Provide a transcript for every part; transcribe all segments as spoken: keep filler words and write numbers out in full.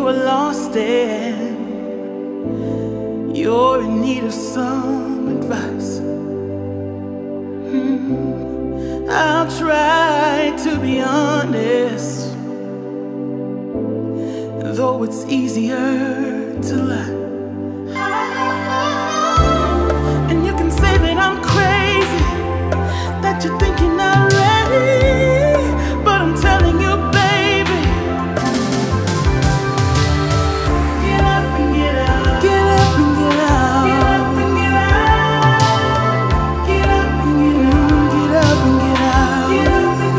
you are lost and you're in need of some advice, hmm. I'll try to be honest, though it's easier to lie. And you can say that I'm crazy, that you're thinking already, but I'm telling you, baby, get up and get out, get up and get out, get up and get out, get up and get out, get up and get out, get up and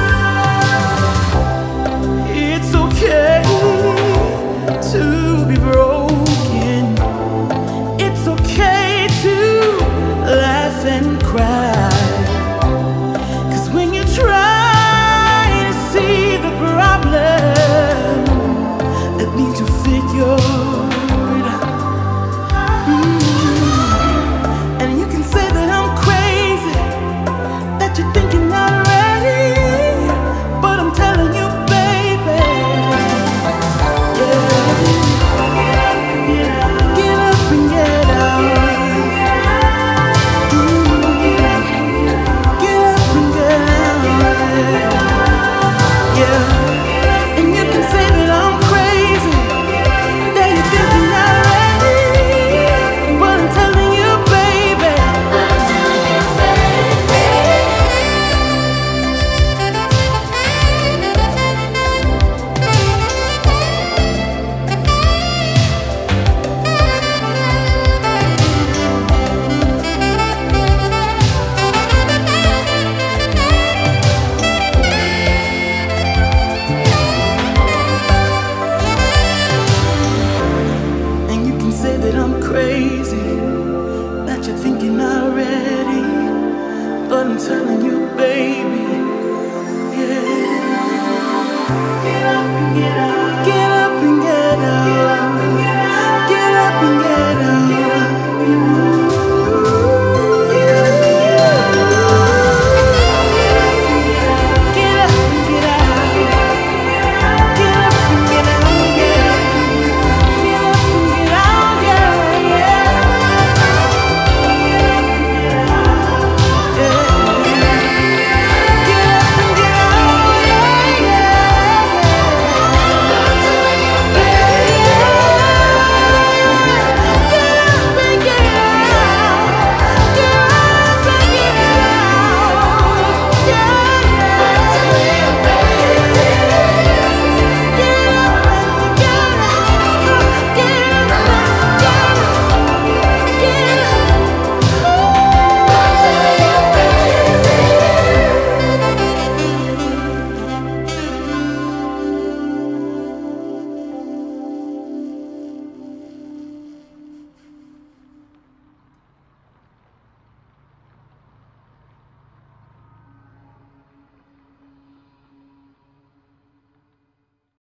get out. It's okay to be broken, it's okay to laugh and cry, 'cause when you try to see the problem, that means you figure it out. Mm. And you can say that I'm crazy, that you're thinking already, but I'm telling you, baby, yeah. Get up and get out. Get up and get out. Yeah. And you can say that I'm crazy, that you're thinking already, but I'm telling you, baby, and you can say that I'm crazy, that you're thinking already, but I'm telling you, baby, yeah. Get up and get out.